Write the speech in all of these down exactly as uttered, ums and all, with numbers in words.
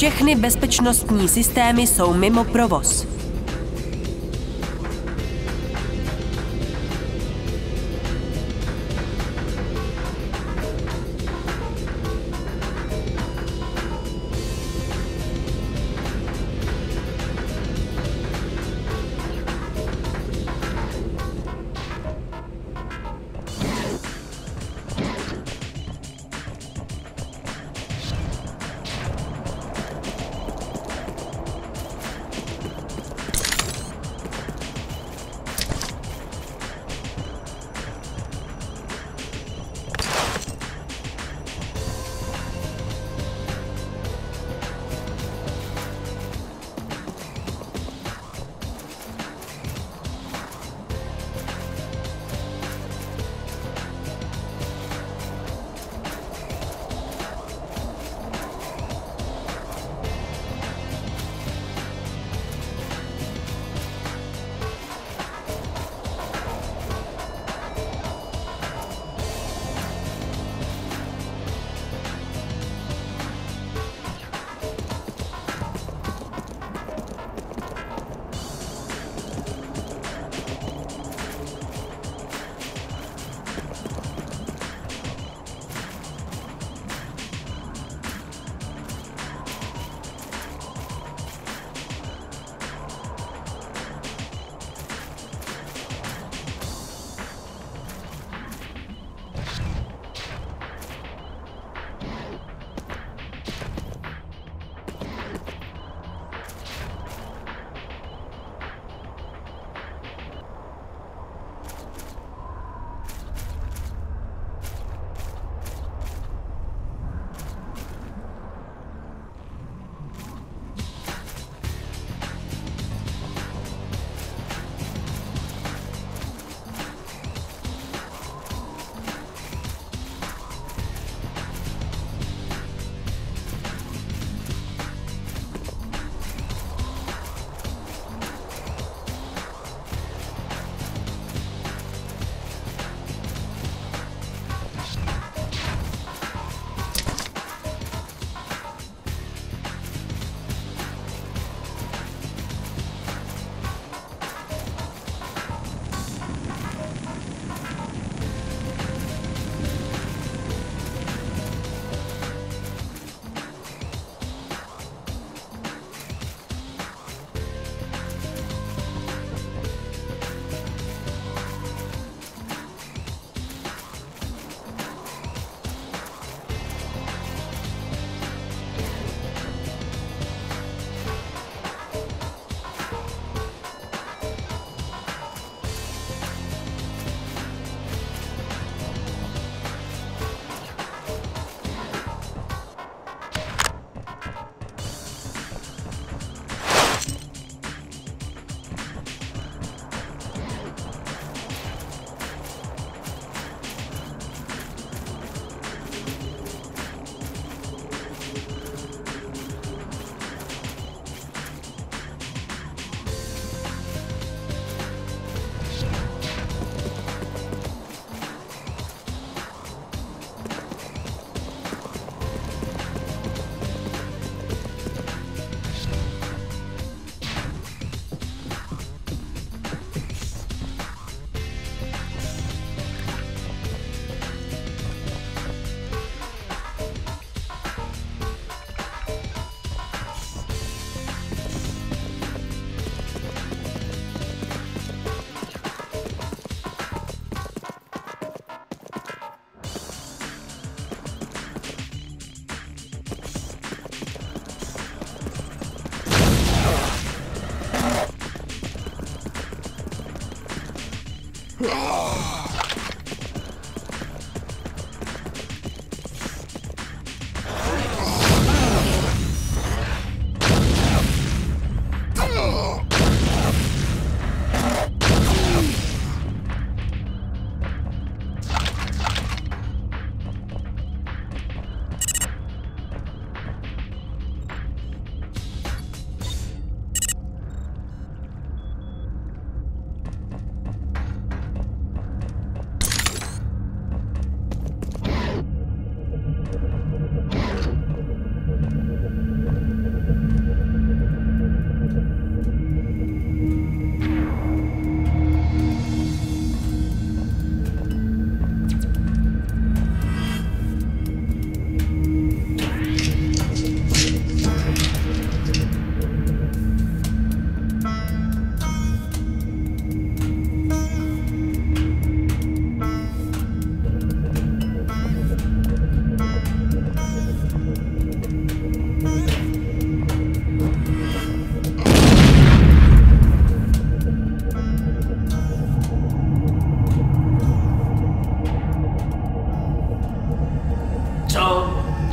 Všechny bezpečnostní systémy jsou mimo provoz.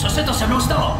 Co se to se mnou stalo?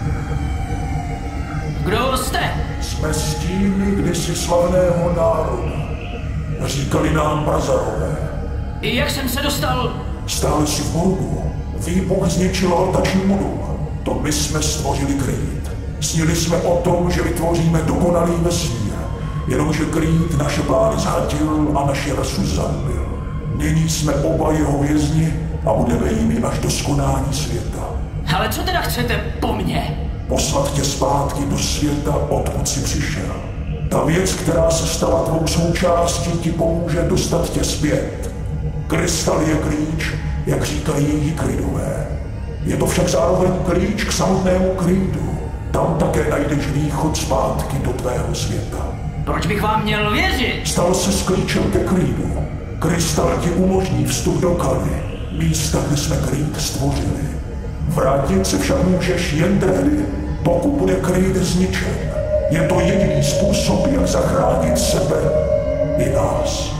Kdo jste? Jsme stíny kdysi slavného národa. Říkali nám Brazarové. I jak jsem se dostal? Stáli si v morgu. Výbuch zničil ortační modul. To my jsme stvořili Creed. Snili jsme o tom, že vytvoříme dokonalý vesmír. Jenomže Creed naše plány zhatil a naši rasu zabil. Nyní jsme oba jeho vězni a budeme jimi až do skonání světa. Ale co teda chcete po mně? Poslat tě zpátky do světa, odkud jsi přišel. Ta věc, která se stala tvou součástí, ti pomůže dostat tě zpět. Krystal je klíč, jak říkají Ykridové. Je to však zároveň klíč k samotnému Creedu. Tam také najdeš východ zpátky do tvého světa. Proč bych vám měl věřit? Stal se s klíčem ke Creedu. Krystal ti umožní vstup do Kali, místa, kde jsme Creed stvořili. Vrátit se však můžeš jen tehdy, pokud bude Creed zničen. Je to jediný způsob, jak zachránit sebe i nás.